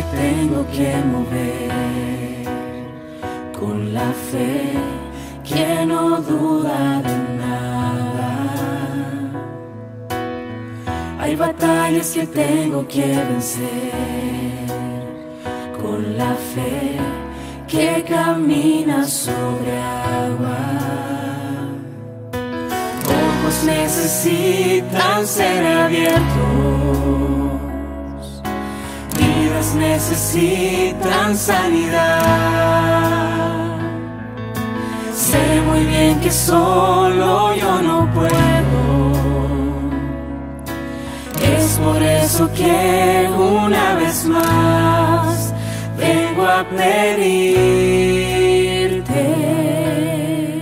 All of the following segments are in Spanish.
tengo que mover con la fe que no duda de nada. Hay batallas que tengo que vencer con la fe que camina sobre agua. Ojos necesitan ser abiertos, vidas necesitan sanidad. Sé muy bien que solo yo no puedo. Es por eso que una vez más vengo a pedirte.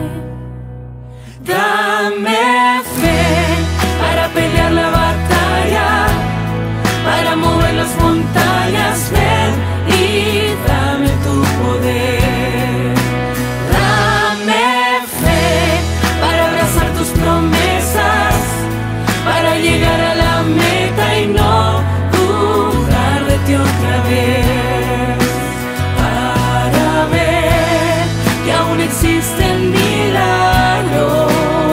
Dame fe para pelear la batalla, para mover las montañas. Ven y dame tu poder. Dame fe para abrazar tus promesas, para llegar a la meta y no dudar de ti otra vez, para ver que aún existen milagros.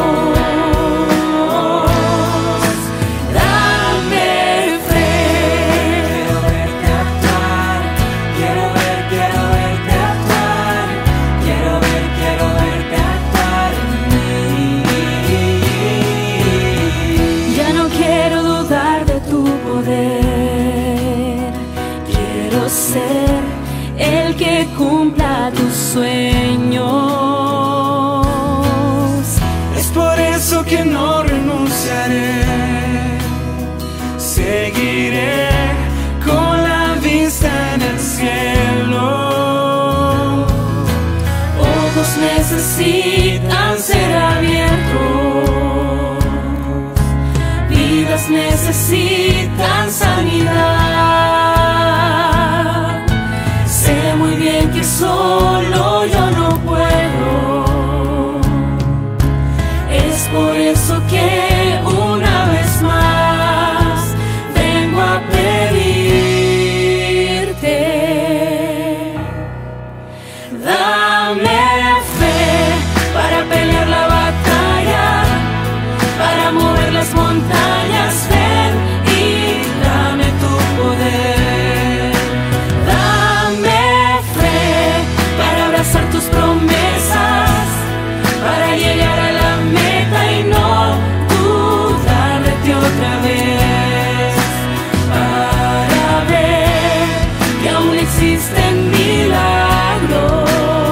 Dame fe. Quiero verte actuar, quiero verte actuar, quiero verte actuar en mí. Ya no quiero dudar de tu poder, quiero ser el que cumpla tus sueños. Es por eso que no renunciaré, seguiré con la vista en el cielo. Ojos necesitan ser abiertos, vidas necesitan sanidad. Sé muy bien que solo yo no puedo. Es por eso que una vez más vengo a pedirte. Dame fe para pelear la batalla, para mover las montañas. Ven y dame tu poder. Dame fe para abrazar tus promesas, para llegar a la meta y no dudar de ti otra vez, para ver que aún existen milagros.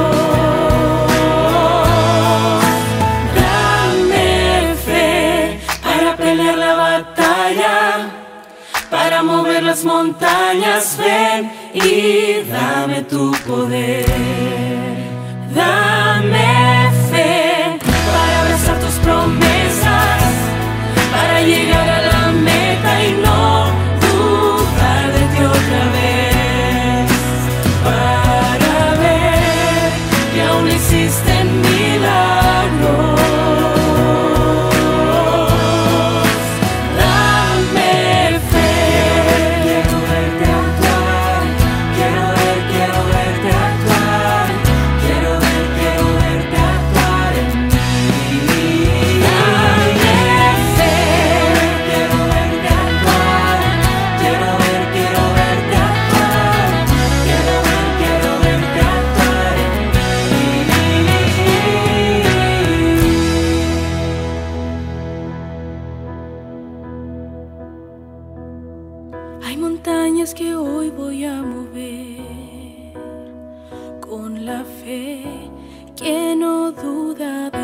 Dame fe para pelear la batalla, para mover las montañas. Ven y dame tu poder. Dame fe para abrazar tus promesas, para llegar a la meta y no dudar de ti otra vez, para ver que aún existen milagros. Dame fe. Quiero verte actuar, quiero verte actuar, quiero verte actuar en mí. Dame fe. Quiero verte actuar, quiero verte actuar, quiero verte actuar en mí. Hay montañas que hoy voy a mover con la fe que no duda